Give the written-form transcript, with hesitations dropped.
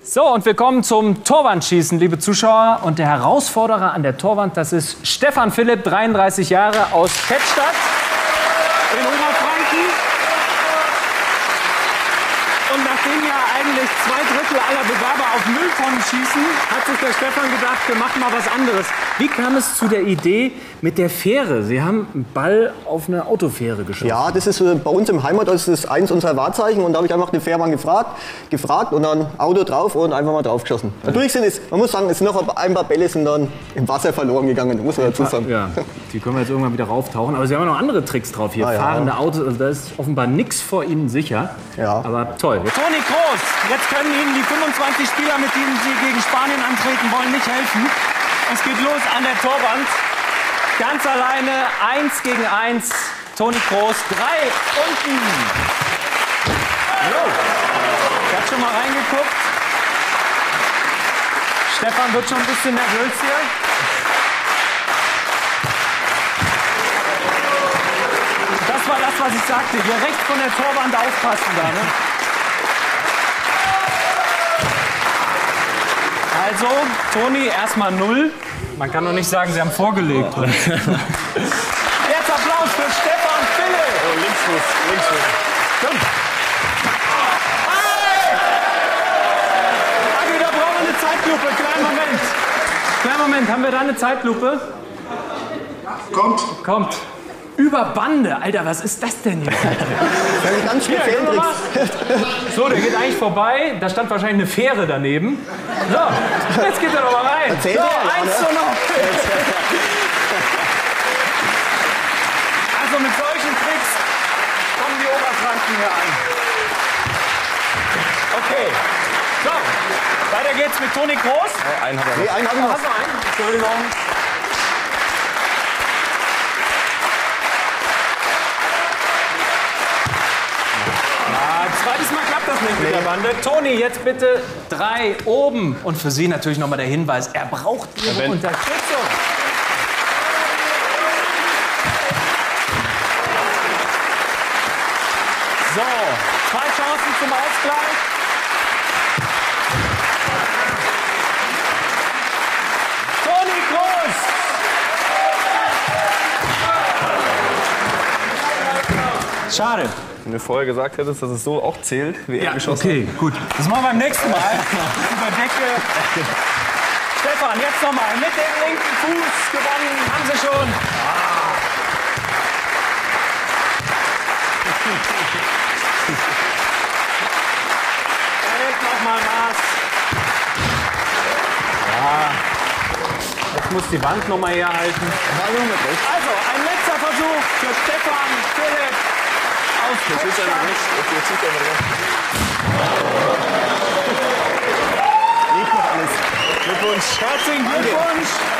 So, und wir kommen zum Torwandschießen, liebe Zuschauer. Und der Herausforderer an der Torwand, das ist Stefan Philipp, 33 Jahre, aus Kettstadt in Oberfranken. Und nachdem ja eigentlich 2/3 aller Bewerber auf Mülltonnen schießen, hat sich der Stefan gedacht, wir machen mal was anderes. Wie kam es zu der Idee mit der Fähre? Sie haben einen Ball auf eine Autofähre geschossen. Ja, das ist bei uns im Heimatort, das ist eins unserer Wahrzeichen. Und da habe ich einfach den Fährmann gefragt und dann Auto drauf und einfach mal drauf geschossen. Natürlich man muss sagen, es sind noch ein paar Bälle sind dann im Wasser verloren gegangen, muss man dazu sagen. Ja, die können wir jetzt irgendwann wieder rauftauchen. Aber Sie haben ja noch andere Tricks drauf hier. Fahrende Autos, also da ist offenbar nichts vor Ihnen sicher. Ja. Aber toll. Toni Kroos, jetzt können Ihnen die 25 Spieler, mit denen Sie gegen Spanien antreten wollen, nicht helfen. Es geht los an der Torwand. Ganz alleine, 1 gegen 1. Toni Kroos, 3 unten. So. Ich habe schon mal reingeguckt. Stefan wird schon ein bisschen nervös hier. Das war das, was ich sagte. Hier rechts von der Torwand aufpassen da, ne? Also, Toni, erstmal 0. Man kann doch nicht sagen, Sie haben vorgelegt. Jetzt Applaus für Stefan Philipp. Oh, Linksfuß. Komm. Hey! Agi, da brauchen wir eine Zeitlupe. Kleinen Moment. Haben wir da eine Zeitlupe? Kommt. Über Bande. Alter, was ist das denn hier? Das ist ganz speziell. So, der geht eigentlich vorbei. Da stand wahrscheinlich eine Fähre daneben. So, jetzt geht er doch mal rein. Erzähl so, dir, 1 zu 0. Also mit solchen Tricks kommen die Oberfranken hier an. Okay. So, weiter geht's mit Toni Kroos. Einen habe ich noch. Hast du einen? Entschuldigung. Zweites Mal klappt das nicht mit der Bande. Toni, jetzt bitte 3 oben. Und für Sie natürlich nochmal der Hinweis, er braucht Ihre Unterstützung. So, 2 Chancen zum Ausgleich. Toni Kroos! Schade. Wenn du vorher gesagt hättest, dass es so auch zählt, wie er geschossen hat. Okay, gut. Das machen wir beim nächsten Mal. Überdecke. Stefan, jetzt nochmal. Mit dem linken Fuß gewonnen. Haben Sie schon. Hält nochmal Maß. Ja. Jetzt muss die Wand nochmal herhalten. Also, ein letzter Versuch für Stefan Philipp. Jetzt ist er noch nicht. Jetzt sieht er noch. Nicht noch alles. Glückwunsch. Herzlichen Glückwunsch.